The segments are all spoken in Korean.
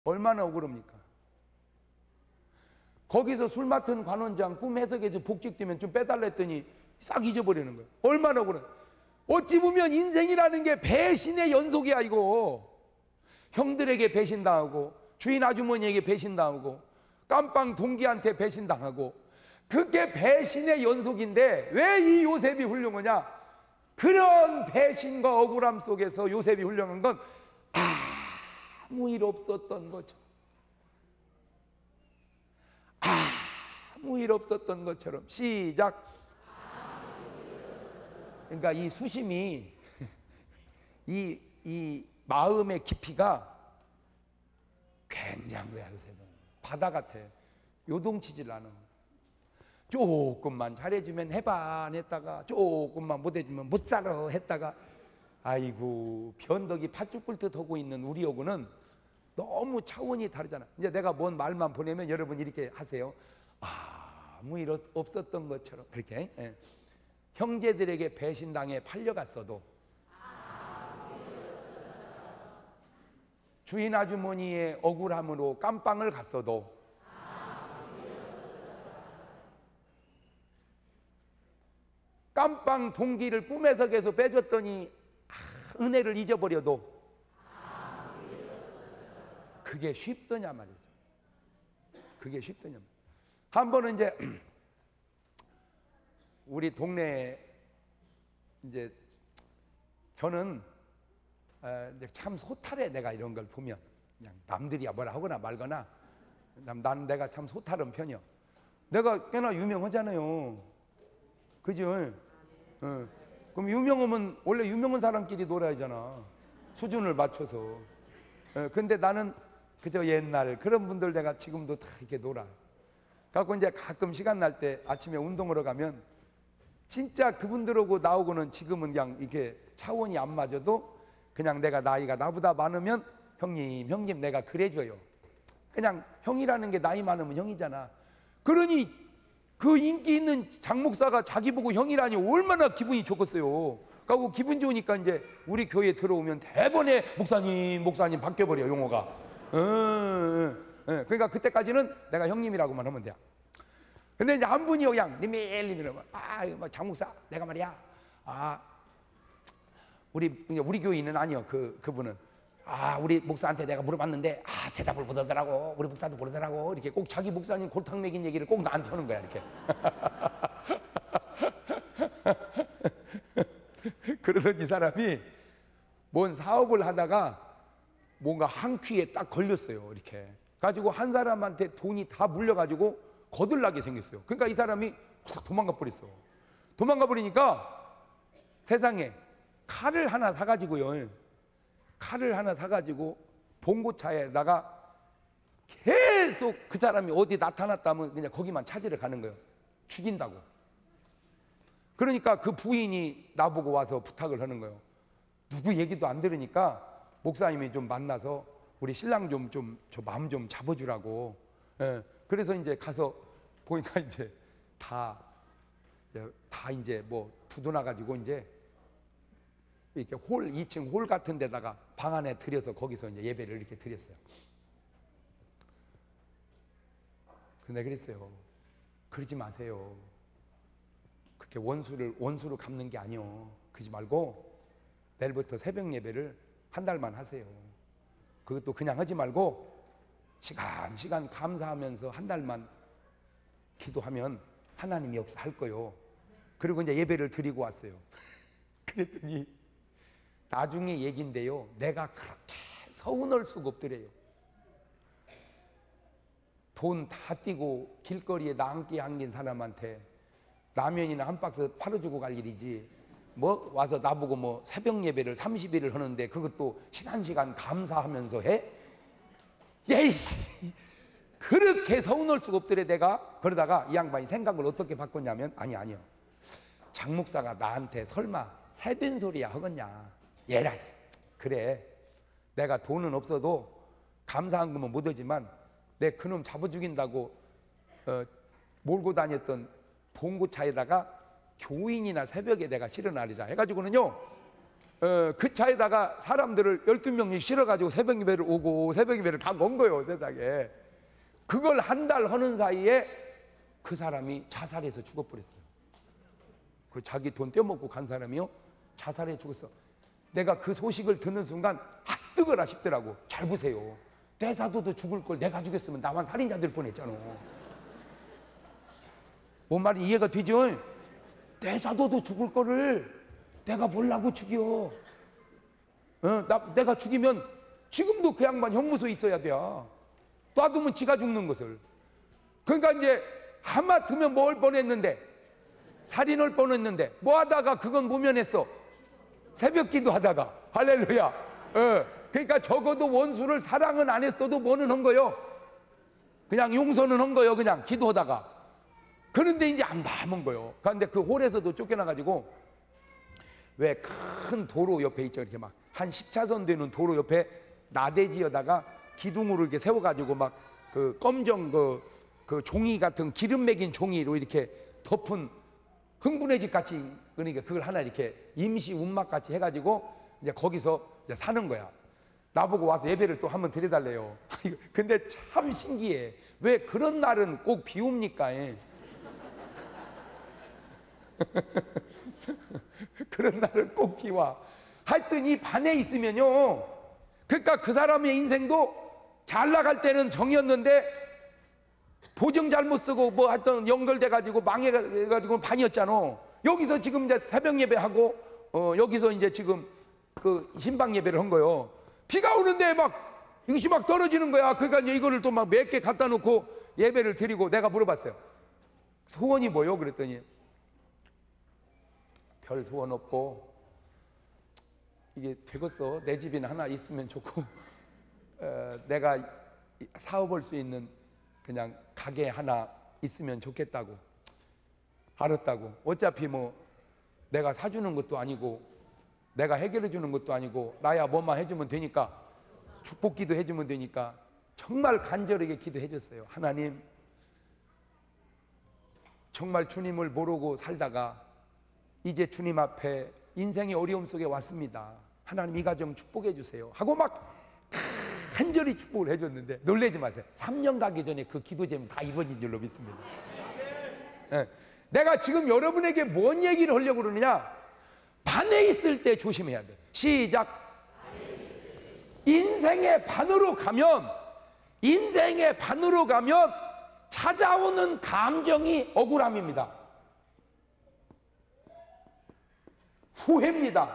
얼마나 억울합니까? 거기서 술 맡은 관원장 꿈 해석에서 복직되면 좀 빼달라 했더니 싹 잊어버리는 거예요. 얼마나 억울해. 어찌 보면 인생이라는 게 배신의 연속이야. 이거 형들에게 배신당하고 주인 아주머니에게 배신당하고 깜빵 동기한테 배신당하고, 그게 배신의 연속인데 왜 이 요셉이 훌륭하냐? 그런 배신과 억울함 속에서 요셉이 훌륭한 건 아무 일 없었던 거죠. 아무 일 없었던 것처럼. 시작. 그러니까 이 수심이 이 마음의 깊이가 굉장한 거야. 요셉은 바다 같아. 요동치질 않아. 조금만 잘해주면 해봐 했다가 조금만 못해주면 못 살아 했다가, 아이고 변덕이 팥죽 굴듯 하고 있는 우리하고는 너무 차원이 다르잖아. 이제 내가 뭔 말만 보내면 여러분 이렇게 하세요. 아무 일 없었던 것처럼. 그렇게 형제들에게 배신당해 팔려갔어도, 주인 아주머니의 억울함으로 깜빵을 갔어도, 깜빵 동기를 꿈에서 빼줬더니 은혜를 잊어버려도, 그게 쉽더냐 말이죠. 그게 쉽더냐 말이죠. 한 번은 이제 우리 동네에 이제 저는 이제 참 소탈해. 내가 이런 걸 보면 그냥 남들이야 뭐라 하거나 말거나 난 내가 참 소탈한 편이야. 내가 꽤나 유명하잖아요. 그죠? 그럼 유명하면 원래 유명한 사람끼리 놀아야잖아. 수준을 맞춰서. 근데 나는 그저 옛날 그런 분들 내가 지금도 다 이렇게 놀아. 갖고 이제 가끔 시간 날 때 아침에 운동하러 가면 진짜 그분들하고 나오고는 지금은 그냥 이렇게 차원이 안 맞아도 그냥 내가 나이가 나보다 많으면 형님 내가 그래줘요. 그냥 형이라는 게 나이 많으면 형이잖아. 그러니 그 인기 있는 장 목사가 자기 보고 형이라니 얼마나 기분이 좋겠어요. 그리고 기분 좋으니까 이제 우리 교회에 들어오면 대번에 목사님 바뀌어버려 용어가. 그러니까 그때까지는 내가 형님이라고만 하면 돼. 근데 이제 한 분이 그냥 님이러면 장 목사 내가 말이야 우리 교인은 아니요. 그분은 우리 목사한테 내가 물어봤는데 대답을 못 하더라고. 우리 목사도 모르더라고. 이렇게 꼭 자기 목사님 골탕 먹인 얘기를 꼭 나한테 하는 거야. 이렇게. 그래서 이 사람이 뭔 사업을 하다가 뭔가 한 퀴에 딱 걸렸어요. 이렇게 가지고 한 사람한테 돈이 다 물려가지고 거들나게 생겼어요. 그러니까 이 사람이 확 도망가 버렸어. 도망가 버리니까 세상에 칼을 하나 사가지고요. 칼을 하나 사가지고 봉고차에다가 계속 그 사람이 어디 나타났다면 그냥 거기만 찾으러 가는 거예요. 죽인다고. 그러니까 그 부인이 나보고 와서 부탁을 하는 거예요. 누구 얘기도 안 들으니까 목사님이 좀 만나서 우리 신랑 좀 저 마음 좀 잡아주라고. 그래서 이제 가서 보니까 이제 다 이제 뭐 부도나가지고 이제 이렇게 2층 홀 같은 데다가 방 안에 들여서 거기서 이제 예배를 이렇게 드렸어요. 근데 그랬어요. 그러지 마세요. 그렇게 원수로 갚는 게 아니요. 그러지 말고 내일부터 새벽 예배를 한 달만 하세요. 그것도 그냥 하지 말고 시간 감사하면서 한 달만 기도하면 하나님이 역사할 거요. 그리고 이제 예배를 드리고 왔어요. 그랬더니 나중에 얘긴데요. 내가 그렇게 서운할 수가 없더래요. 돈 다 띄고 길거리에 남기 안긴 사람한테 라면이나 한 박스 팔아주고 갈 일이지 뭐 와서 나보고 뭐 새벽 예배를 30일을 하는데 그것도 시간 감사하면서 해? 예이씨 그렇게 서운할 수가 없더래. 내가 그러다가 이 양반이 생각을 어떻게 바꿨냐면 아니요. 장 목사가 나한테 설마 해된 소리야 하겠냐. 얘라 그래 내가 돈은 없어도 감사한 거면 못하지만 내 그놈 잡아 죽인다고 몰고 다녔던 봉고차에다가 교인이나 새벽에 내가 실어나르자 해가지고는요 그 차에다가 사람들을 12명이 실어가지고 새벽 예배를 오고 새벽 예배를 다 건 거예요, 세상에. 그걸 한 달 하는 사이에 그 사람이 자살해서 죽어버렸어요. 그 자기 돈 떼어먹고 간 사람이요, 자살해 죽었어. 내가 그 소식을 듣는 순간 뜨거라 싶더라고. 잘 보세요, 내 사도도 죽을 걸 내가 죽였으면 나만 살인자 될 뻔했잖아. 뭔 말이 이해가 되죠? 내 사도도 죽을 거를 내가 몰라고 죽여. 내가 죽이면 지금도 그 양반 형무소에 있어야 돼. 놔두면 지가 죽는 것을. 그러니까 이제 하마터면 뭘 뻔했는데, 살인을 뻔했는데, 뭐 하다가 그건 모면했어. 새벽 기도하다가. 할렐루야. 그러니까 적어도 원수를 사랑은 안 했어도 뭐는 한 거요, 그냥 용서는 한 거요, 그냥 기도하다가. 그런데 이제 안 남은 거요. 그런데 그 홀에서도 쫓겨나가지고, 왜 큰 도로 옆에 있죠, 이렇게 막 한 10차선 되는 도로 옆에 나대지에다가 기둥으로 이렇게 세워가지고 막 그 검정 그 종이 같은 기름 맥인 종이로 이렇게 덮은 흥분의 집 같이, 그러니까 그걸 하나 이렇게 임시 운막 같이 해가지고 이제 거기서 이제 사는 거야. 나보고 와서 예배를 또 한번 드려달래요. 근데 참 신기해. 왜 그런 날은 꼭 비 옵니까? 그런 날은 꼭 비 와. 하여튼 이 반에 있으면요, 그러니까 그 사람의 인생도 잘 나갈 때는 정이었는데 보증 잘못 쓰고 뭐 하여튼 연결돼 가지고 망해가지고 반이었잖아. 여기서 지금 이제 새벽 예배하고 여기서 이제 지금 그 신방 예배를 한 거요. 비가 오는데 막 이것이 막 떨어지는 거야. 그러니까 이제 이거를 또 막 몇 개 갖다 놓고 예배를 드리고, 내가 물어봤어요. 소원이 뭐요? 그랬더니 별 소원 없고, 이게 되겠어, 내 집이나 하나 있으면 좋고, 내가 사업할 수 있는 그냥 가게 하나 있으면 좋겠다고. 알았다고. 어차피 뭐 내가 사주는 것도 아니고 내가 해결해 주는 것도 아니고 나야 뭐만 해주면 되니까, 축복기도 해주면 되니까 정말 간절하게 기도해 줬어요. 하나님, 정말 주님을 모르고 살다가 이제 주님 앞에 인생의 어려움 속에 왔습니다. 하나님 이 가정 축복해 주세요 하고 막 간절히 축복을 해줬는데, 놀라지 마세요. 3년 가기 전에 그 기도 제목 다 이루어진 줄로 믿습니다. 내가 지금 여러분에게 뭔 얘기를 하려고 그러느냐, 반에 있을 때 조심해야 돼. 시작. 인생의 반으로 가면 찾아오는 감정이 억울함입니다. 후회입니다.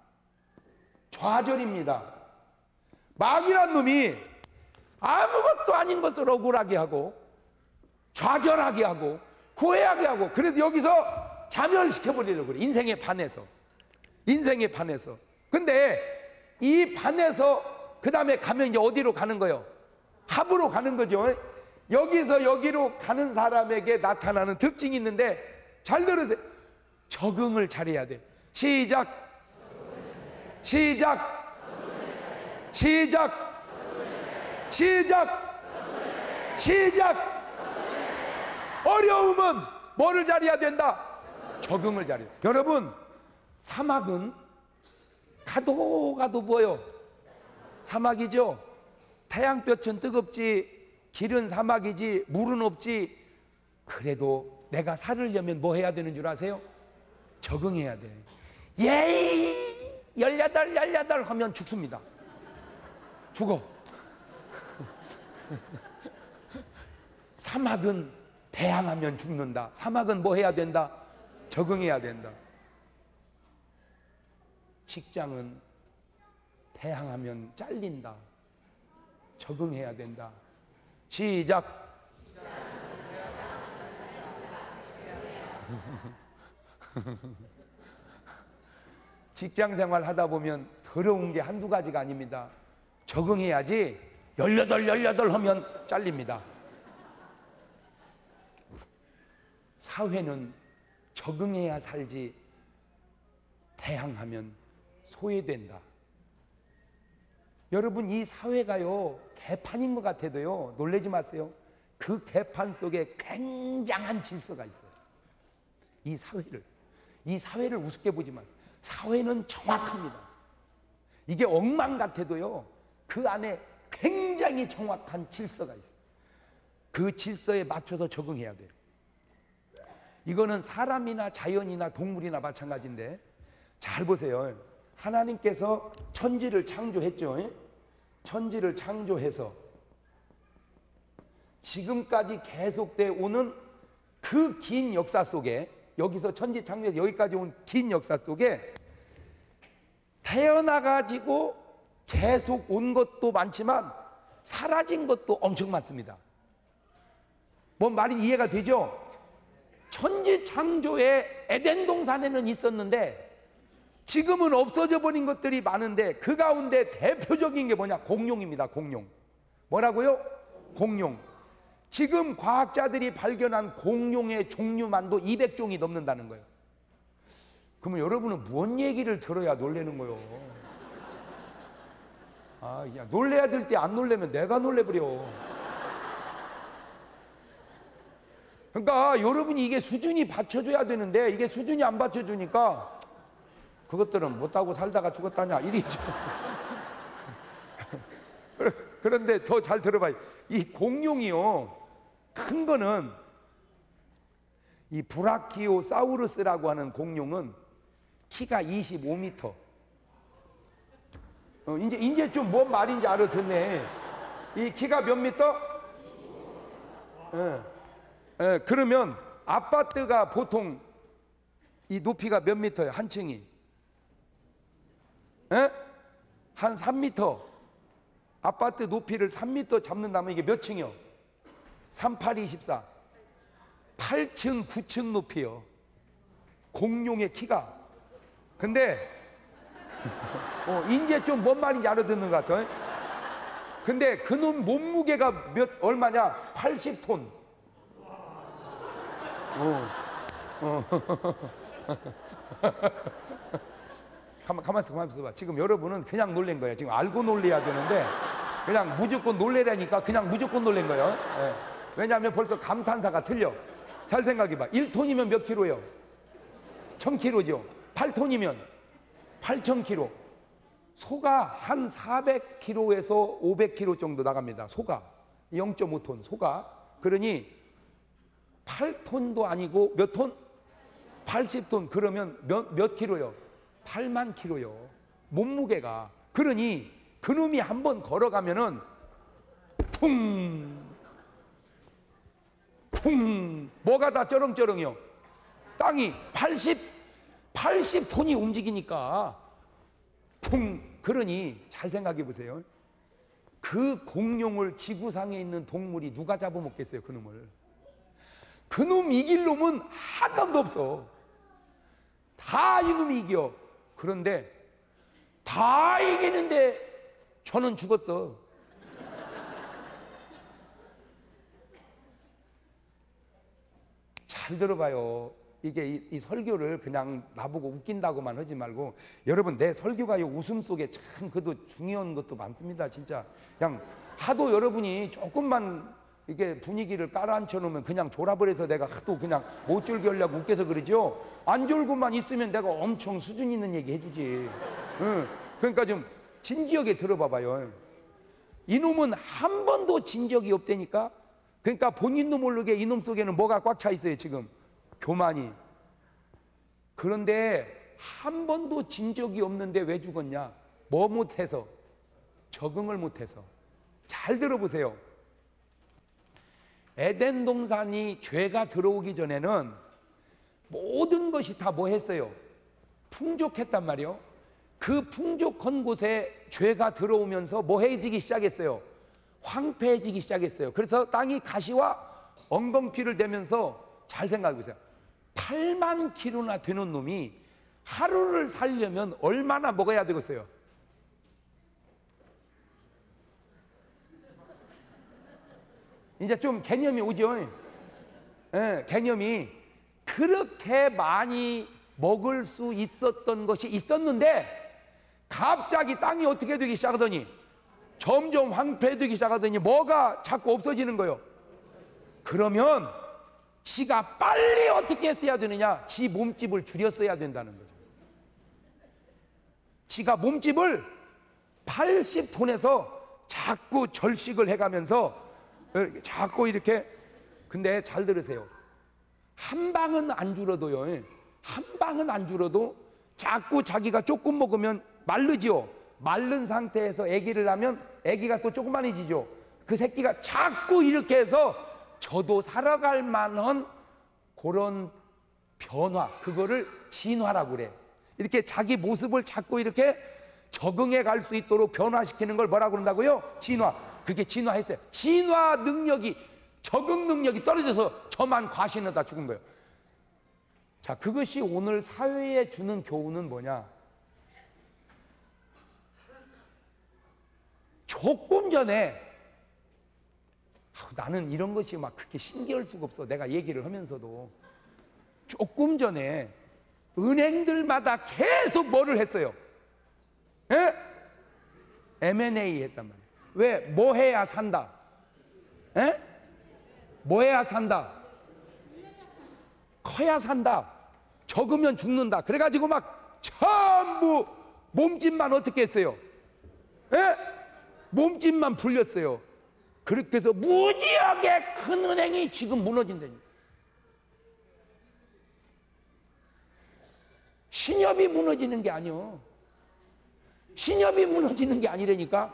좌절입니다. 마귀란 놈이 아무것도 아닌 것을 억울하게 하고 좌절하게 하고 후회하게 하고, 그래서 여기서 자멸시켜버리려고 그래. 인생의 반에서. 근데 이 반에서 그 다음에 가면 이제 어디로 가는 거예요? 합으로 가는 거죠. 여기서 여기로 가는 사람에게 나타나는 특징이 있는데, 잘 들으세요. 적응을 잘해야 돼. 시작. 어려움은 뭐를 잘해야 된다? 적응을 잘해야 돼. 여러분, 사막은 가도 뭐요? 사막이죠. 태양볕은 뜨겁지, 길은 사막이지, 물은 없지. 그래도 내가 살으려면 뭐 해야 되는 줄 아세요? 적응해야 돼. 예이 18 하면 죽습니다. 죽어. 사막은 대항하면 죽는다. 사막은 뭐 해야 된다? 적응해야 된다. 직장은 대항하면 잘린다. 적응해야 된다. 시작. 직장 생활 하다 보면 더러운 게 한두 가지가 아닙니다. 적응해야지 18 하면 잘립니다. 사회는 적응해야 살지 대항하면 소외된다. 여러분, 이 사회가요 개판인 것 같아도요 놀라지 마세요. 그 개판 속에 굉장한 질서가 있어요. 이 사회를 우습게 보지 마세요. 사회는 정확합니다. 이게 엉망 같아도요, 그 안에 굉장히 정확한 질서가 있어요. 그 질서에 맞춰서 적응해야 돼요. 이거는 사람이나 자연이나 동물이나 마찬가지인데, 잘 보세요. 하나님께서 천지를 창조했죠. 천지를 창조해서 지금까지 계속돼 오는 그 긴 역사 속에, 여기서 천지 창조해서 여기까지 온 긴 역사 속에 태어나가지고 계속 온 것도 많지만 사라진 것도 엄청 많습니다. 뭔 말인지 이해가 되죠? 천지 창조에 에덴 동산에는 있었는데 지금은 없어져 버린 것들이 많은데, 그 가운데 대표적인 게 뭐냐? 공룡입니다. 공룡. 뭐라고요? 공룡. 지금 과학자들이 발견한 공룡의 종류만도 200종이 넘는다는 거예요. 그러면 여러분은 무슨 얘기를 들어야 놀라는 거예요? 아, 야, 놀래야 될 때 안 놀래면 내가 놀래버려. 그러니까 여러분이 이게 수준이 받쳐줘야 되는데, 이게 수준이 안 받쳐주니까 그것들은 못하고 살다가 죽었다냐 이리죠. 그런데 더 잘 들어봐요. 이 공룡이요, 큰 거는 이 브라키오사우루스라고 하는 공룡은 키가 25m. 이제 좀 뭔 말인지 알아듣네. 이 키가 몇 미터? 그러면 아파트가 보통 이 높이가 몇 미터예요? 한 층이? 한 3m. 아파트 높이를 3m 잡는다면 이게 몇 층이요? 38, 24. 8층, 9층 높이요. 공룡의 키가. 근데 이제 좀 뭔 말인지 알아듣는 것 같아. 근데 그놈 몸무게가 얼마냐? 80톤. 가만 있어 봐. 지금 여러분은 그냥 놀란 거예요. 지금 알고 놀래야 되는데 그냥 무조건 놀래라니까 그냥 무조건 놀란 거예요. 네. 왜냐하면 벌써 감탄사가 틀려. 잘 생각해봐. 1톤이면 몇 킬로예요? 1000킬로죠. 8톤이면 8000킬로. 소가 한 400킬로에서 500킬로 정도 나갑니다. 소가 0.5톤 소가. 그러니 8톤도 아니고 몇 톤? 80톤. 그러면 몇 킬로요? 8만 킬로요. 몸무게가. 그러니 그놈이 한번 걸어가면은 퉁 뭐가 다 쩌렁쩌렁이요? 땅이 80톤이 움직이니까 퉁. 그러니 잘 생각해 보세요. 그 공룡을 지구상에 있는 동물이 누가 잡아먹겠어요? 그놈을. 그놈 이길 놈은 한 놈도 없어. 다 이놈이 이겨. 그런데 다 이기는데 저는 죽었어. 잘 들어봐요. 이게 이 설교를 그냥 나보고 웃긴다고만 하지 말고, 여러분 내 설교가 이 웃음 속에 참 그래도 중요한 것도 많습니다. 진짜 그냥 하도 여러분이 조금만 이게 분위기를 깔아앉혀 놓으면 그냥 졸아버려서 내가 하도 그냥 못 졸게 하려고 웃겨서 그러죠. 안 졸고만 있으면 내가 엄청 수준 있는 얘기 해주지. 그러니까 좀 진지하게 들어봐봐요. 이놈은 한 번도 진 적이 없다니까. 그러니까 본인도 모르게 이놈 속에는 뭐가 꽉 차 있어요 지금? 교만이. 그런데 한 번도 진 적이 없는데 왜 죽었냐? 뭐 못해서? 적응을 못해서. 잘 들어보세요. 에덴 동산이 죄가 들어오기 전에는 모든 것이 다 뭐 했어요? 풍족했단 말이에요. 그 풍족한 곳에 죄가 들어오면서 뭐 해지기 시작했어요? 황폐해지기 시작했어요. 그래서 땅이 가시와 엉겅퀴를 대면서, 잘 생각해 보세요. 8만 킬로나 되는 놈이 하루를 살려면 얼마나 먹어야 되겠어요? 이제 좀 개념이 오죠. 개념이. 그렇게 많이 먹을 수 있었던 것이 있었는데 갑자기 땅이 어떻게 되기 시작하더니, 점점 황폐되기 시작하더니 뭐가 자꾸 없어지는 거예요. 그러면 지가 빨리 어떻게 했어야 되느냐? 지 몸집을 줄였어야 된다는 거죠. 지가 몸집을 80톤에서 자꾸 절식을 해가면서 자꾸 이렇게. 근데 잘 들으세요. 한 방은 안 줄어도요, 한 방은 안 줄어도 자꾸 자기가 조금 먹으면 마르지요. 마른 상태에서 아기를 낳으면 아기가 또 조그만해지죠. 그 새끼가 자꾸 이렇게 해서 저도 살아갈 만한 그런 변화, 그거를 진화라고 그래. 이렇게 자기 모습을 자꾸 이렇게 적응해 갈 수 있도록 변화시키는 걸 뭐라고 그런다고요? 진화. 그게 진화했어요. 진화 능력이, 적응 능력이 떨어져서 저만 과신하다 죽은 거예요. 자, 그것이 오늘 사회에 주는 교훈은 뭐냐? 조금 전에 나는 이런 것이 막 그렇게 신기할 수가 없어. 내가 얘기를 하면서도 조금 전에 은행들마다 계속 뭐를 했어요? 예? M&A 했단 말이에요. 왜? 뭐 해야 산다? 예? 뭐 해야 산다? 커야 산다. 적으면 죽는다. 그래가지고 막 전부 몸집만 어떻게 했어요? 예? 몸집만 불렸어요. 그렇게 해서 무지하게 큰 은행이 지금 무너진다니. 신협이 무너지는 게 아니요. 신협이 무너지는 게 아니라니까.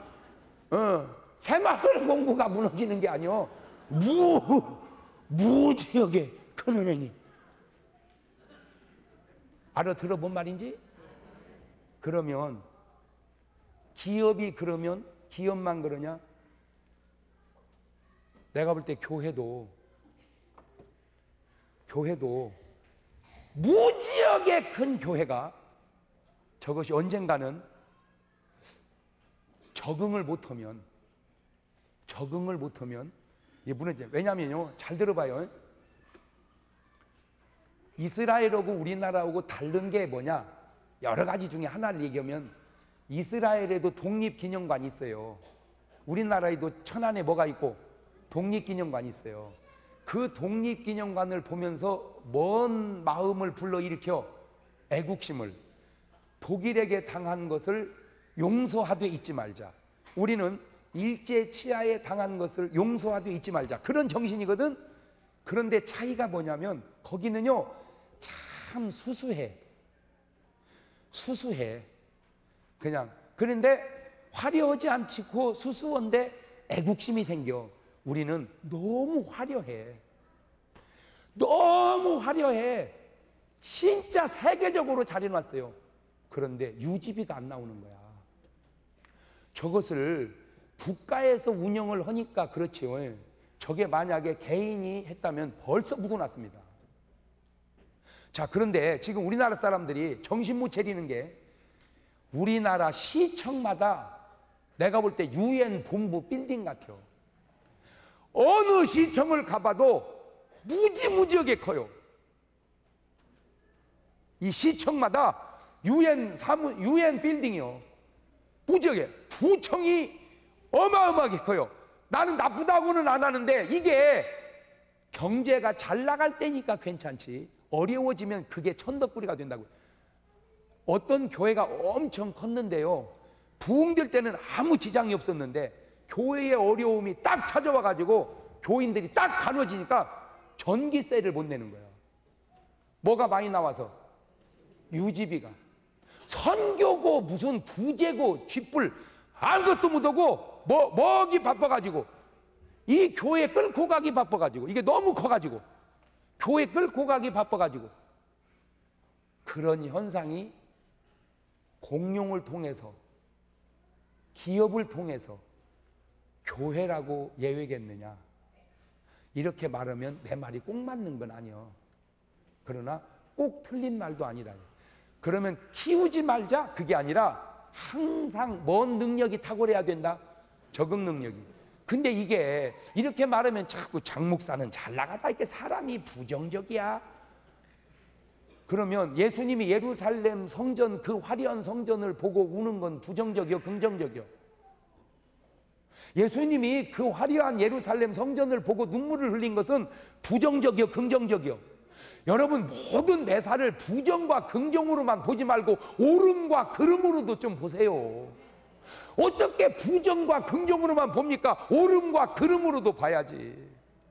새마을본부가 무너지는 게 아니요. 무지하게 큰 은행이. 알아들어 본 말인지? 그러면 기업이 그러면 기업만 그러냐? 내가 볼 때 교회도 무지하게 큰 교회가 저것이 언젠가는 적응을 못하면 이게 무너져요. 왜냐면요, 잘 들어봐요. 이스라엘하고 우리나라하고 다른 게 뭐냐? 여러 가지 중에 하나를 얘기하면 이스라엘에도 독립기념관이 있어요. 우리나라에도 천안에 뭐가 있고 독립기념관이 있어요. 그 독립기념관을 보면서 뭔 마음을 불러일으켜? 애국심을. 독일에게 당한 것을 용서하되 잊지 말자. 우리는 일제 치하에 당한 것을 용서하되 잊지 말자. 그런 정신이거든. 그런데 차이가 뭐냐면 거기는요 참 수수해. 그냥. 그런데 화려하지 않고 수수한데 애국심이 생겨. 우리는 너무 화려해. 진짜 세계적으로 잘 해놨어요. 그런데 유지비가 안 나오는 거야. 저것을 국가에서 운영을 하니까 그렇지요. 저게 만약에 개인이 했다면 벌써 묻어났습니다. 자, 그런데 지금 우리나라 사람들이 정신 못 차리는 게 우리나라 시청마다 내가 볼 때 UN 본부 빌딩 같아요. 어느 시청을 가봐도 무지무지하게 커요. 이 시청마다 UN 빌딩이요. 무지하게 두 층이 어마어마하게 커요. 나는 나쁘다고는 안 하는데 이게 경제가 잘 나갈 때니까 괜찮지 어려워지면 그게 천덕꾸리가 된다고요. 어떤 교회가 엄청 컸는데요, 부흥될 때는 아무 지장이 없었는데 교회의 어려움이 딱 찾아와 가지고 교인들이 딱 가눠지니까 전기세를 못 내는 거예요. 뭐가 많이 나와서? 유지비가. 선교고 무슨 구제고 쥐뿔 아무것도 못하고 먹이 바빠가지고 이 교회 끌고 가기 바빠가지고 이게 너무 커가지고 교회 끌고 가기 바빠가지고 그런 현상이 공룡을 통해서 기업을 통해서 교회라고 예외겠느냐? 이렇게 말하면 내 말이 꼭 맞는 건 아니요. 그러나 꼭 틀린 말도 아니라. 그러면 키우지 말자 그게 아니라 항상 뭔 능력이 탁월해야 된다? 적응 능력이. 근데 이게 이렇게 말하면 자꾸 장 목사는 잘 나가다 이렇게 사람이 부정적이야. 그러면 예수님이 예루살렘 성전 그 화려한 성전을 보고 우는 건 부정적이요, 긍정적이요? 예수님이 그 화려한 예루살렘 성전을 보고 눈물을 흘린 것은 부정적이요, 긍정적이요? 여러분 모든 매사를 부정과 긍정으로만 보지 말고 옳음과 그름으로도 좀 보세요. 어떻게 부정과 긍정으로만 봅니까? 옳음과 그름으로도 봐야지.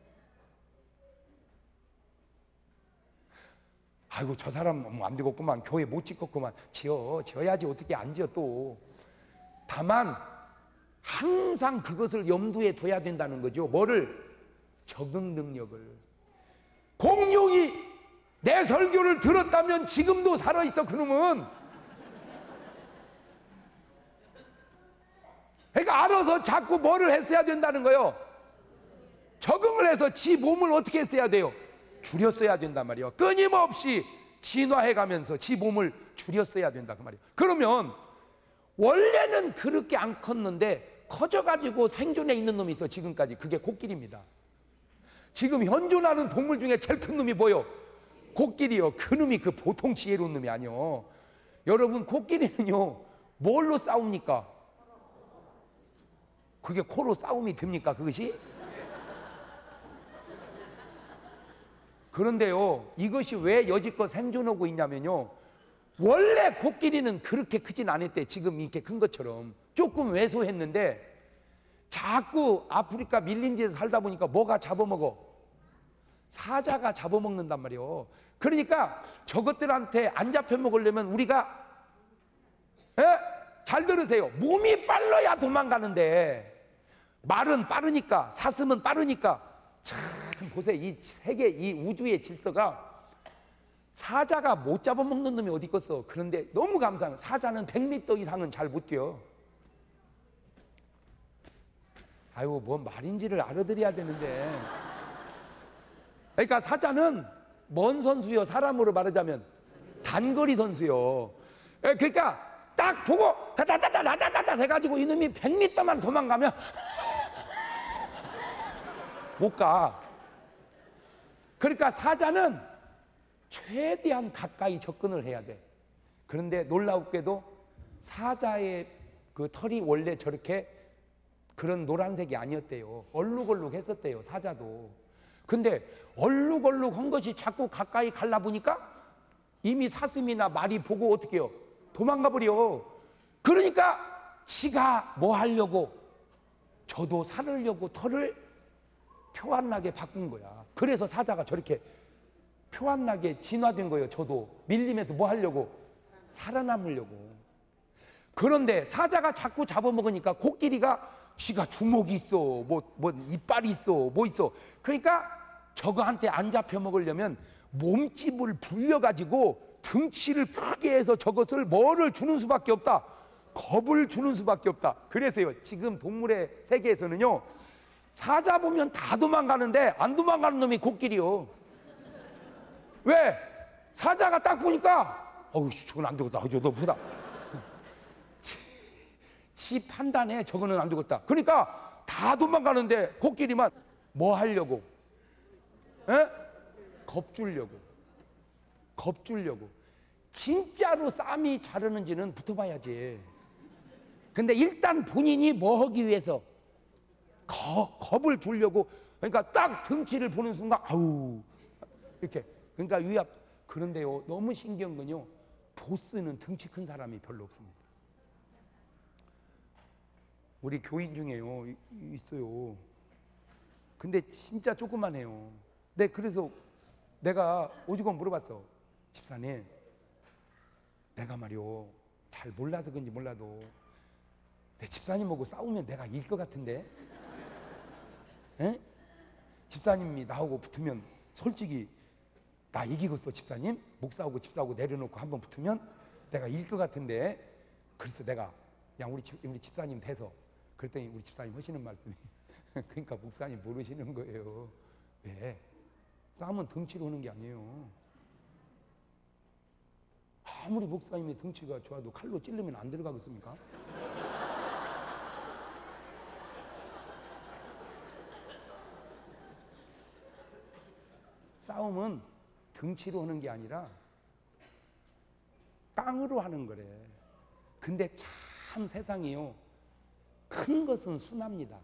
아이고 저 사람 안 되겠구만, 교회 못 짓겠구만. 지어야지. 어떻게 안 지어 또. 다만 항상 그것을 염두에 둬야 된다는 거죠. 뭐를? 적응 능력을. 공룡이 내 설교를 들었다면 지금도 살아있어 그놈은. 그러니까 알아서 자꾸 뭐를 했어야 된다는 거예요? 적응을 해서 지 몸을 어떻게 했어야 돼요? 줄였어야 된단 말이에요. 끊임없이 진화해 가면서 지 몸을 줄였어야 된다 그 말이에요. 그러면 원래는 그렇게 안 컸는데 커져가지고 생존해 있는 놈이 있어 지금까지. 그게 코끼리입니다. 지금 현존하는 동물 중에 제일 큰 놈이 뭐요? 코끼리요. 그 놈이 그 보통 지혜로운 놈이 아니요. 여러분 코끼리는요 뭘로 싸웁니까? 그게 코로 싸움이 됩니까 그것이? 그런데요 이것이 왜 여지껏 생존하고 있냐면요, 원래 코끼리는 그렇게 크진 않았대. 지금 이렇게 큰 것처럼 조금 왜소했는데 자꾸 아프리카 밀림지에서 살다 보니까 뭐가 잡아먹어? 사자가 잡아먹는단 말이에요. 그러니까 저것들한테 안 잡혀먹으려면 우리가 잘 들으세요. 몸이 빨라야 도망가는데 말은 빠르니까, 사슴은 빠르니까. 참 보세요. 이 세계, 이 우주의 질서가 사자가 못 잡아먹는 놈이 어디 있겠어. 그런데 너무 감사한, 사자는 100m 이상은 잘 못 뛰어. 아이고 뭔 말인지를 알아들어야 되는데. 그러니까 사자는 뭔 선수요? 사람으로 말하자면 단거리 선수요. 그러니까 딱 보고 다다다다다다다 해가지고 이놈이 100m만 도망가면 못 가. 그러니까 사자는 최대한 가까이 접근을 해야 돼. 그런데 놀랍게도 사자의 그 털이 원래 저렇게 그런 노란색이 아니었대요. 얼룩얼룩 했었대요 사자도. 근데 얼룩얼룩 한 것이 자꾸 가까이 갈라 보니까 이미 사슴이나 말이 보고 어떻게 해요? 도망가 버려. 그러니까 지가 뭐 하려고? 저도 살으려고 털을 표안나게 바꾼 거야. 그래서 사자가 저렇게 표안나게 진화된 거예요. 저도 밀림에서 뭐 하려고? 살아남으려고. 그런데 사자가 자꾸 잡아먹으니까 코끼리가 지가 주먹이 있어, 뭐 이빨이 있어, 뭐 있어. 그러니까 저거한테 안 잡혀 먹으려면 몸집을 불려가지고 등치를 크게 해서 저것을 뭐를 주는 수밖에 없다? 겁을 주는 수밖에 없다. 그래서요 지금 동물의 세계에서는요 사자 보면 다 도망가는데 안 도망가는 놈이 코끼리요. 왜? 사자가 딱 보니까 어우 저건 안 되겠다. 너 보다. 지 판단해. 저거는 안 되겠다. 그러니까 다 도망가는데 코끼리만 뭐 하려고? 겁주려고. 겁주려고. 진짜로 쌈이 자르는지는 붙어봐야지. 근데 일단 본인이 뭐 하기 위해서? 겁을 주려고. 그러니까 딱 등치를 보는 순간 아우 이렇게. 그러니까 위압. 그런데요 너무 신기한 건요 보스는 등치 큰 사람이 별로 없습니다. 우리 교인 중에요 있어요. 근데 진짜 조그만해요. 네, 그래서 내가 오죽하면 물어봤어. 집사님 내가 말이요 잘 몰라서 그런지 몰라도 내 집사님하고 싸우면 내가 이길 것 같은데. 에? 집사님이 나하고 붙으면 솔직히 나 이기겠어 집사님? 목사하고 집사하고 내려놓고 한번 붙으면 내가 이길 것 같은데. 그래서 내가 그냥 우리 집사님 돼서 그랬더니 우리 집사님 하시는 말씀이 그러니까 목사님 모르시는 거예요. 왜? 싸움은 덩치로 하는 게 아니에요. 아무리 목사님의 덩치가 좋아도 칼로 찌르면 안 들어가겠습니까? 싸움은 덩치로 하는 게 아니라 깡으로 하는 거래. 근데 참 세상이요 큰 것은 순합니다.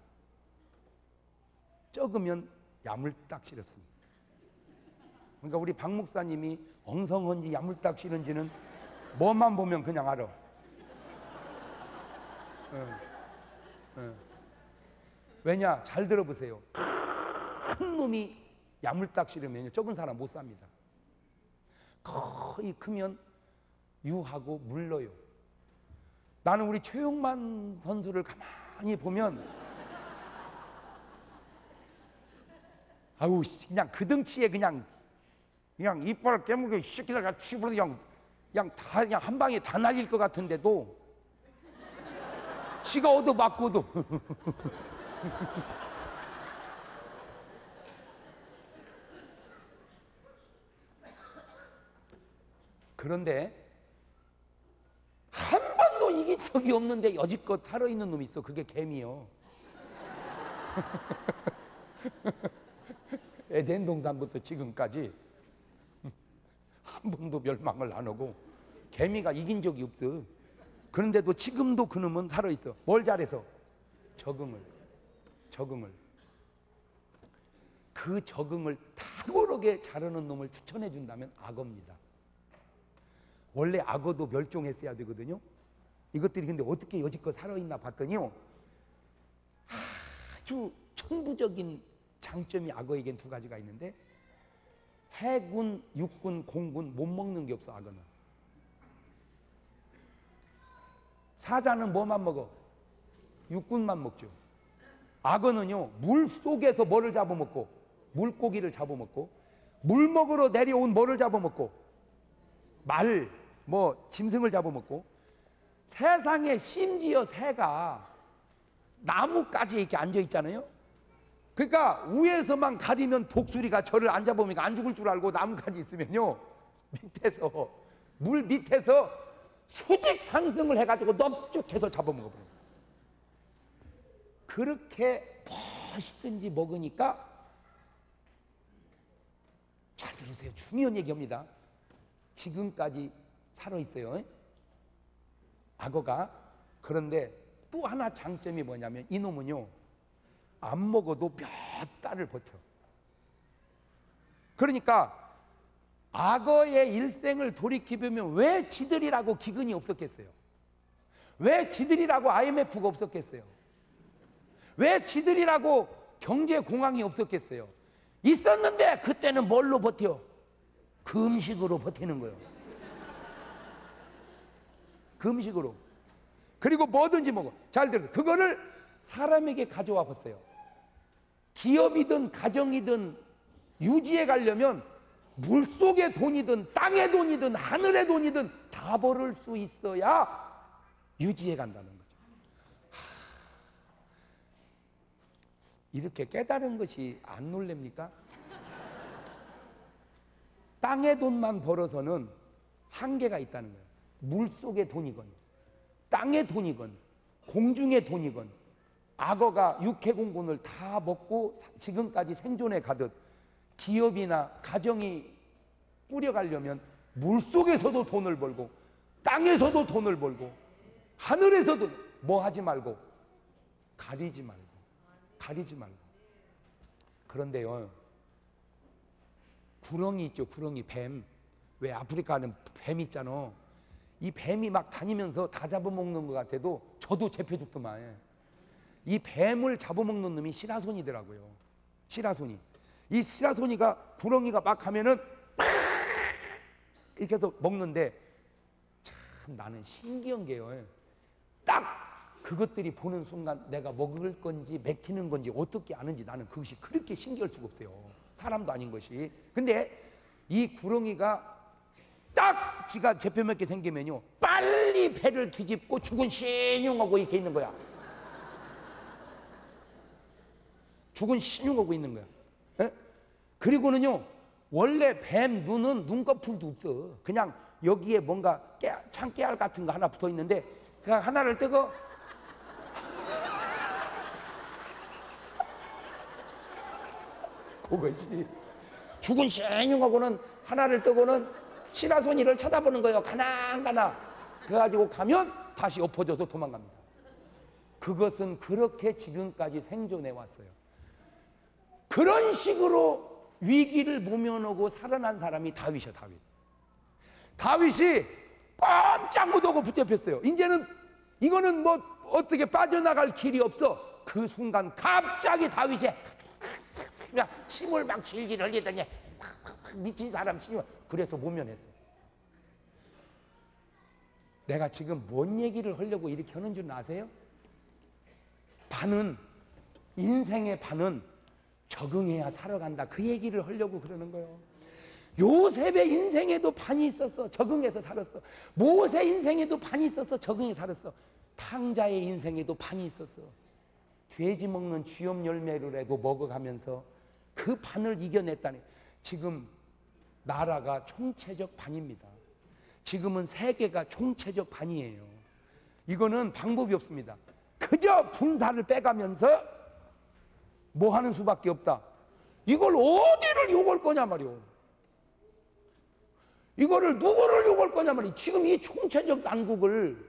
적으면 야물딱 싫었습니다. 그러니까 우리 박 목사님이 엉성한지 야물딱 싫은지는 뭐만 보면 그냥 알아. 왜냐? 잘 들어보세요. 큰 놈이 야물딱 싫으면 적은 사람 못 삽니다. 거의 크면 유하고 물러요. 나는 우리 최용만 선수를 가만히 보면 아우 그냥 그 등치에 그냥 이빨을 깨물고 새끼다가 쥐부러 그냥 한 방에 다 날릴 것 같은데도 지가 얻어맞고도 그런데 한 번도 이긴 적이 없는데 여지껏 살아있는 놈이 있어. 그게 개미요. 에덴 동산부터 지금까지 한 번도 멸망을 안 하고 개미가 이긴 적이 없어. 그런데도 지금도 그놈은 살아있어. 뭘 잘해서? 적응을. 그 적응을 탁월하게 잘하는 놈을 추천해 준다면 악어입니다. 원래 악어도 멸종했어야 되거든요. 이것들이 근데 어떻게 여지껏 살아있나 봤더니요, 아주 천부적인 장점이 악어에겐 두 가지가 있는데, 해군, 육군, 공군 못 먹는 게 없어. 악어는. 사자는 뭐만 먹어? 육군만 먹죠. 악어는요, 물 속에서 뭐를 잡아먹고? 물고기를 잡아먹고, 물 먹으러 내려온 뭐를 잡아먹고, 말, 짐승을 잡아먹고, 세상에 심지어 새가 나무까지 이렇게 앉아 있잖아요. 그러니까 위에서만 가리면 독수리가 저를 안 잡으니까 안 죽을 줄 알고 나무까지 있으면요, 물 밑에서 수직 상승을 해가지고 넙죽해서 잡아먹어버려요. 그렇게 멋있든지 먹으니까, 잘 들으세요. 중요한 얘기입니다. 지금까지 살아있어요, 악어가. 그런데 또 하나 장점이 뭐냐면, 이놈은요, 안 먹어도 몇 달을 버텨. 그러니까 악어의 일생을 돌이켜보면 왜 지들이라고 기근이 없었겠어요? 왜 지들이라고 IMF가 없었겠어요? 왜 지들이라고 경제공황이 없었겠어요? 있었는데 그때는 뭘로 버텨? 금식으로 버티는 거예요. 금식으로. 그리고 뭐든지 먹어. 잘 들어요. 그거를 사람에게 가져와 봤어요. 기업이든 가정이든 유지해 가려면 물속의 돈이든 땅의 돈이든 하늘의 돈이든 다 벌을 수 있어야 유지해 간다는 거죠. 이렇게 깨달은 것이 안 놀랍니까? 땅의 돈만 벌어서는 한계가 있다는 거예요. 물속의 돈이건 땅의 돈이건 공중의 돈이건 악어가 육해공군을 다 먹고 지금까지 생존해 가듯 기업이나 가정이 꾸려가려면 물속에서도 돈을 벌고 땅에서도 돈을 벌고 하늘에서도 뭐 하지 말고 가리지 말고. 그런데요, 구렁이 있죠. 구렁이, 뱀. 왜 아프리카는 뱀 있잖아. 이 뱀이 막 다니면서 다 잡아먹는 것 같아도 저도 잡혀 죽더만. 이 뱀을 잡아먹는 놈이 시라소니더라고요. 시라소니. 이 시라소니가 구렁이가 막 하면은 이렇게 해서 먹는데, 참 나는 신기한 게요, 딱 그것들이 보는 순간 내가 먹을 건지 먹히는 건지 어떻게 아는지 나는 그것이 그렇게 신기할 수가 없어요. 사람도 아닌 것이. 근데 이 구렁이가 딱 지가 잡혀 먹게 생기면요, 빨리 배를 뒤집고 죽은 신용하고 이렇게 있는 거야. 죽은 신용하고 있는 거야. 에? 그리고는요, 원래 뱀 눈은 눈꺼풀도 없어. 그냥 여기에 뭔가 참깨알 같은 거 하나 붙어 있는데, 그냥 하나를 떼고 그것이 죽은 신용하고는 하나를 뜨고는 시라소니를 쳐다보는 거예요. 가나가나. 그래가지고 가면 다시 엎어져서 도망갑니다. 그것은 그렇게 지금까지 생존해 왔어요. 그런 식으로 위기를 모면하고 살아난 사람이 다윗이야. 다윗이 꼼짝 못하고 붙잡혔어요. 이제는 이거는 뭐 어떻게 빠져나갈 길이 없어. 그 순간 갑자기 다윗이 그냥 침을 막 질질 흘리더니 미친 사람 심어. 그래서 모면했어. 내가 지금 뭔 얘기를 하려고 이렇게 하는 줄 아세요? 반은, 인생의 반은 적응해야 살아간다. 그 얘기를 하려고 그러는 거예요. 요셉의 인생에도 반이 있었어. 적응해서 살았어. 모세 인생에도 반이 있었어. 적응해서 살았어. 탕자의 인생에도 반이 있었어. 돼지 먹는 쥐염 열매를 먹어가면서 그 반을 이겨냈다니. 지금 나라가 총체적 반입니다. 지금은 세계가 총체적 반이에요. 이거는 방법이 없습니다. 그저 군사를 빼가면서 뭐 하는 수밖에 없다. 이걸 어디를 욕할 거냐 말이오. 이거를 누구를 욕할 거냐 말이오. 지금 이 총체적 난국을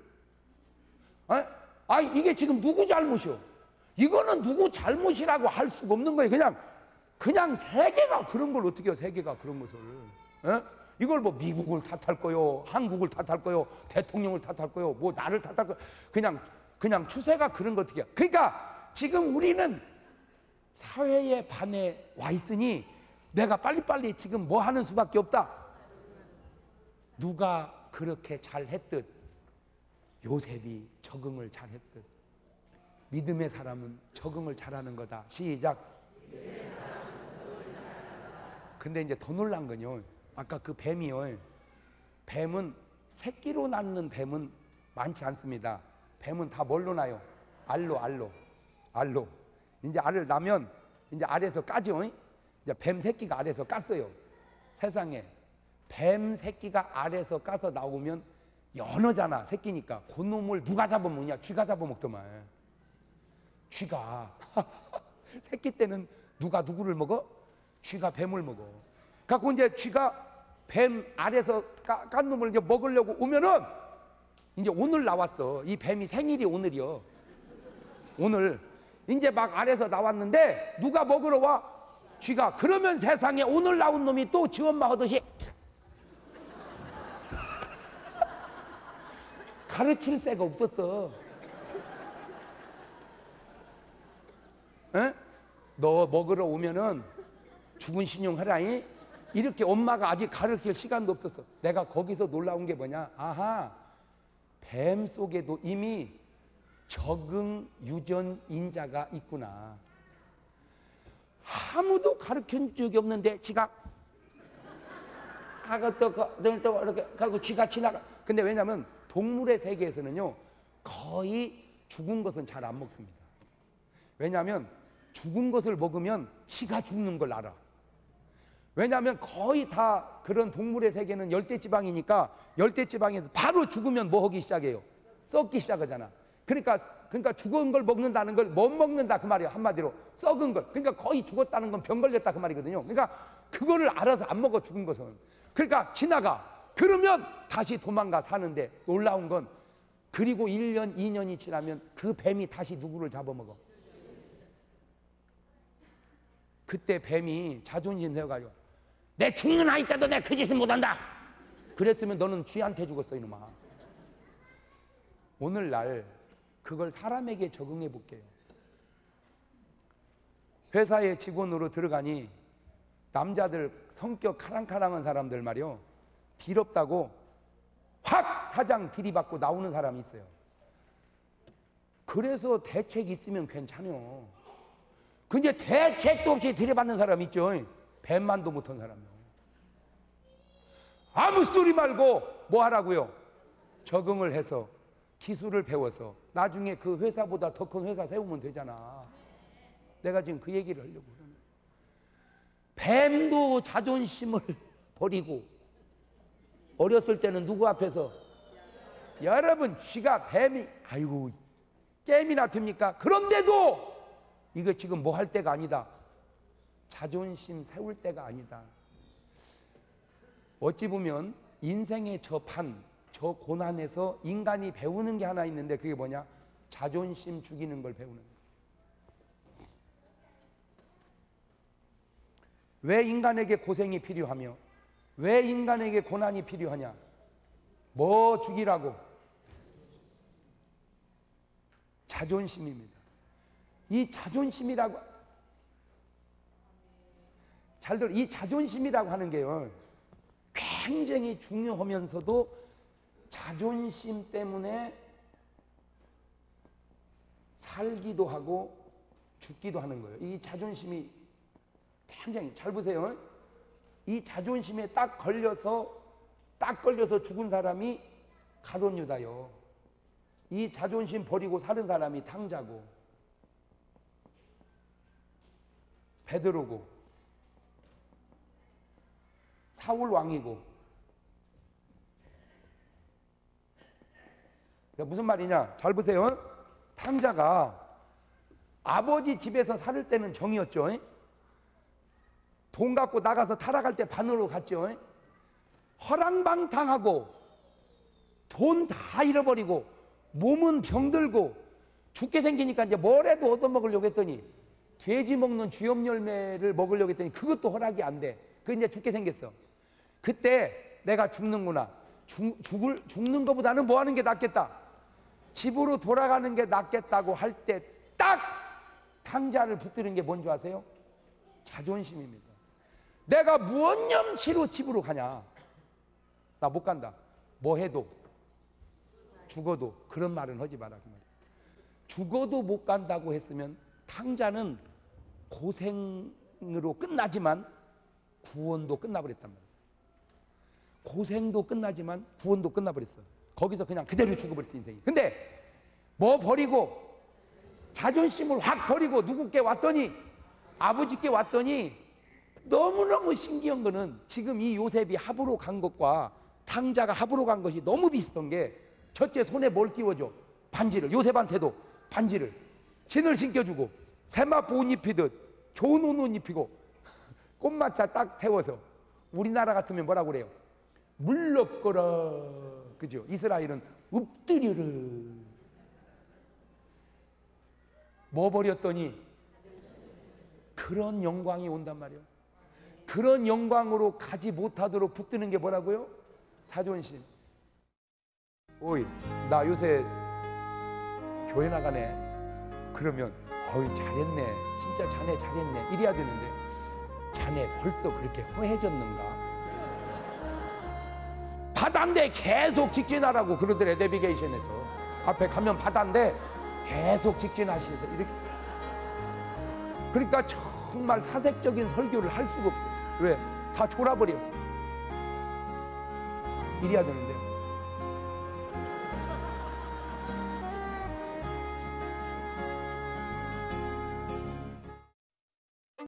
이게 지금 누구 잘못이오? 이거는 누구 잘못이라고 할 수가 없는 거예요. 그냥 세계가 그런 걸 어떻게 해요? 세계가 그런 것을 이걸 뭐 미국을 탓할 거요, 한국을 탓할 거요, 대통령을 탓할 거요, 뭐 나를 탓할 거요. 그냥 추세가 그런 거 어떻게 해요? 그러니까 지금 우리는 사회의 반에 와 있으니 내가 빨리빨리 지금 뭐 하는 수밖에 없다. 누가 그렇게 잘했듯 요셉이 적응을 잘했듯 믿음의 사람은 적응을 잘하는 거다. 시작. 근데 이제 더 놀란 건요, 아까 그 뱀이요, 뱀은 새끼로 낳는 뱀은 많지 않습니다. 뱀은 다 뭘로 나요? 알로. 이제 알을 낳으면 이제 알에서 까죠. 이제 뱀 새끼가 알에서 깠어요. 세상에 뱀 새끼가 알에서 까서 나오면 연어잖아. 새끼니까 그 놈을 누가 잡아먹냐? 쥐가 잡아먹더만. 쥐가 새끼 때는 누가 누구를 먹어? 쥐가 뱀을 먹어. 갖고 이제 쥐가 뱀 알에서 깐 놈을 이제 먹으려고 오면은 이제 오늘 나왔어. 이 뱀이 생일이 오늘이요. 오늘 이제 막 알에서 나왔는데 누가 먹으러 와? 쥐가. 그러면 세상에 오늘 나온 놈이 또 지 엄마 하듯이 가르칠 새가 없었어. 에? 너 먹으러 오면은 죽은 신용 하라잉. 이렇게 엄마가 아직 가르칠 시간도 없었어. 내가 거기서 놀라운 게 뭐냐? 아하, 뱀 속에도 이미 적응 유전 인자가 있구나. 아무도 가르친 적이 없는데 지가 또 이렇게 가고 지가 지나가. 근데 왜냐면 동물의 세계에서는요 거의 죽은 것은 잘 안 먹습니다. 왜냐하면 죽은 것을 먹으면 지가 죽는 걸 알아. 왜냐하면 거의 다 그런 동물의 세계는 열대지방이니까 열대지방에서 바로 죽으면 뭐 하기 시작해요? 썩기 시작하잖아. 그러니까 죽은 걸 먹는다는 걸 못 먹는다 그 말이에요. 한마디로 썩은 걸. 그러니까 거의 죽었다는 건 병 걸렸다 그 말이거든요. 그러니까 그거를 알아서 안 먹어 죽은 것은. 그러니까 지나가. 그러면 다시 도망가 사는데 놀라운 건 그리고 1년 2년이 지나면 그 뱀이 다시 누구를 잡아먹어. 그때 뱀이 자존심 세워가지고 내 죽는 아이 때도 내 그 짓은 못한다. 그랬으면 너는 쥐한테 죽었어 이놈아. 오늘날 그걸 사람에게 적응해 볼게요. 회사에 직원으로 들어가니 남자들 성격 카랑카랑한 사람들 말이요, 빌없다고 확 사장 들이받고 나오는 사람이 있어요. 그래서 대책이 있으면 괜찮아요. 근데 대책도 없이 들이받는 사람 있죠. 뱀만도 못한 사람이요. 아무 소리 말고 뭐 하라고요? 적응을 해서 기술을 배워서 나중에 그 회사보다 더 큰 회사 세우면 되잖아. 내가 지금 그 얘기를 하려고 그러는 거예요. 뱀도 자존심을 버리고 어렸을 때는 누구 앞에서? 여러분 쥐가 뱀이 아이고 게임이나 듭니까? 그런데도 이거 지금 뭐 할 때가 아니다. 자존심 세울 때가 아니다. 어찌 보면 인생의 저 고난에서 인간이 배우는 게 하나 있는데 그게 뭐냐? 자존심 죽이는 걸 배우는 거예요. 왜 인간에게 고생이 필요하며 왜 인간에게 고난이 필요하냐? 뭐 죽이라고? 자존심입니다. 이 자존심이라고, 이 자존심이라고 하는 게요, 굉장히 중요하면서도 자존심 때문에 살기도 하고 죽기도 하는 거예요. 이 자존심이 굉장히, 잘 보세요. 이 자존심에 딱 걸려서 죽은 사람이 가룟 유다요. 이 자존심 버리고 사는 사람이 탕자고, 베드로고, 사울 왕이고. 무슨 말이냐? 잘 보세요. 탕자가 아버지 집에서 살 때는 정이었죠. 돈 갖고 나가서 타락할 때 반으로 갔죠. 허랑방탕하고 돈 다 잃어버리고 몸은 병들고 죽게 생기니까 이제 뭐라도 얻어먹으려고 했더니 돼지 먹는 쥐염 열매를 먹으려고 했더니 그것도 허락이 안 돼. 그 이제 죽게 생겼어. 그때 내가 죽는구나. 죽는 것보다는 뭐 하는 게 낫겠다. 집으로 돌아가는 게 낫겠다고 할 때 딱 탕자를 붙드는 게 뭔지 아세요? 자존심입니다. 내가 무언념치로 집으로 가냐? 나 못 간다. 뭐 해도 죽어도 그런 말은 하지 마라. 그 말이야. 죽어도 못 간다고 했으면 탕자는 고생으로 끝나지만 구원도 끝나버렸단 말이야. 고생도 끝나지만 구원도 끝나버렸어. 거기서 그냥 그대로 죽어버렸어, 인생이. 근데 뭐 버리고 자존심을 확 버리고 누구께 왔더니, 아버지께 왔더니, 너무너무 신기한 거는 지금 이 요셉이 합으로 간 것과 탕자가 합으로 간 것이 너무 비슷한 게, 첫째 손에 뭘 끼워줘? 반지를. 요셉한테도 반지를, 신을 신겨주고, 세마포 옷 입히듯 좋은 옷 입히고, 꽃마차 딱 태워서. 우리나라 같으면 뭐라고 그래요? 물러거라. 그죠? 이스라엘은 엎드려라. 뭐 버렸더니 그런 영광이 온단 말이에요. 그런 영광으로 가지 못하도록 붙드는 게 뭐라고요? 자존심. 오이, 나 요새 교회 나가네. 그러면 어이, 잘했네. 진짜 자네 잘했네. 이래야 되는데, 자네 벌써 그렇게 허해졌는가? 바다인데 계속 직진하라고 그러더래. 내비게이션에서 앞에 가면 바다인데 계속 직진하시면서 이렇게. 그러니까 정말 사색적인 설교를 할 수가 없어요. 왜? 다 졸아버려. 이래야 되는데